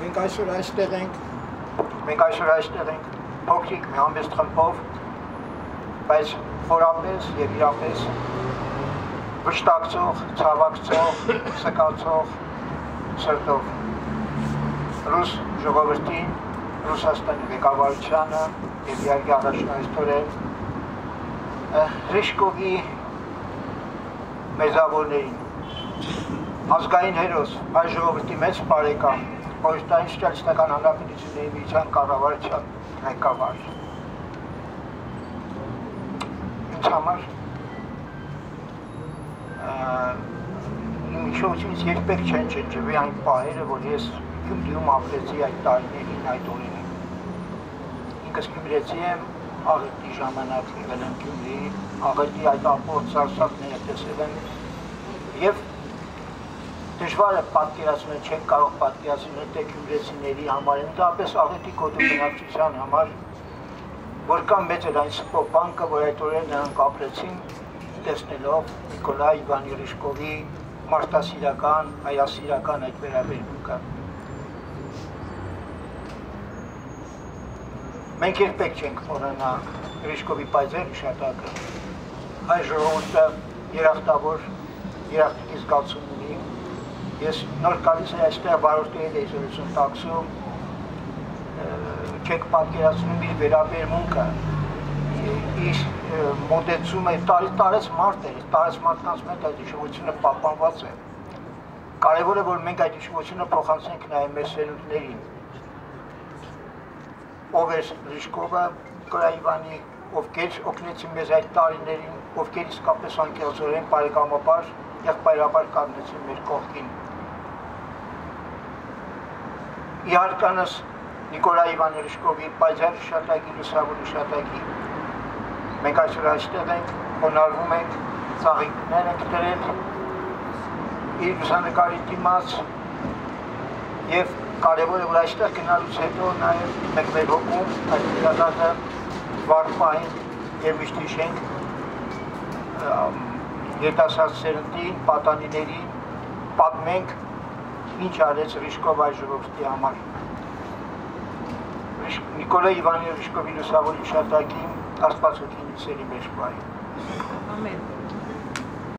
Մենք այսօր այստեղ ենք փոքրիկ մի համեստ խմբով, բայց խորապես եւ իրապես վշտակցող, ցավակցող, սկացող սրտով ռուս ժողովրդին, Ռուսաստանի ղեկավարությանը եւ իհարկե առաջնահերթորեն Ռիժկովի մեզավորներին, ազգային հերոս, այս ժողովրդի մեծ բարեկամ, Հայաստանի Սոցիալիստական Հանրապետությունների միության կառավարության ղեկավար։ Ինձ համար իմ հիշողությունից երբեք չեն ջնջվի այն պահերը, որ ես Գյումրիում ապրեցի այդ տարիներին, այդ օրերին։ Ինքս գյումրեցի եմ, աղետի ժամանակ եղել եմ Գյումրի, աղետի այդ ապորդ սարսափները տեսել եմ եւ դժվար է պատկերացնել, չենք կարող պատկերացնել թե գյումրեցիների համար, ընդհանրապես աղետի կոդու բնակչության համար, որքան մեծ էր այն սպոպանքը, որ այդ օրերին նրանք ապրեցին, տեսնելով Նիկոլայ Իվանի Ռիժկովի մարդասիրական, հայրասիրական այդ վերաբերմունքը։ Մենք երբեք չենք մոռանա Ռիժկովի պայծառ հիշատակը, այս ժողովուրդը երախտագի զգացում ունի։ Ես նոր գալիս եմ այստեղ վարորդների լեզվություն տաքսում, չեք պատկերացնում իր վերաբերմունքը, իր մոտեցումը, տարեց մարդ է, տարեց մարդկանց մեջ այդ հիշողությունը պահպանված է։ Կարևոր է, որ մենք այդ հիշողությունը փոխանցենք նաև մեր սերունդներին։ Ով էր Ռիժկովը, Նիկոլայ Իվանի, ովքեր օգնեցին մեզ այդ տարիներին, ովքեր իսկապես անկեղծորեն բարեկամաբար, եղբայրաբար կանգնեցին մեր կողքին։ Իհարկանս Նիկոլայ Իվանի Ռիժկովի պայծառ հիշատակի, լուսավոր հիշատակի մենք այսօր այստեղ ենք, խոնարհվում ենք, ծաղիկներ ենք դրել իր լուսանկարի դիմաց եւ կարևոր է, որ այստեղ գնալուց հետո նաև մենք մեր հոգում այդ հիշատակը վարպահենք եւ միշտ հիշենք երիտասարդ սերնդին, պատանիներին, պատմենք ինչ արեց Ռիժկով այս ժողովրդի համար։ Նիկոլայ Իվանի Ռիժկովի լուսավոր հիշատակին Աստված օգնի ցերի մեջ բայ։ Ամեն։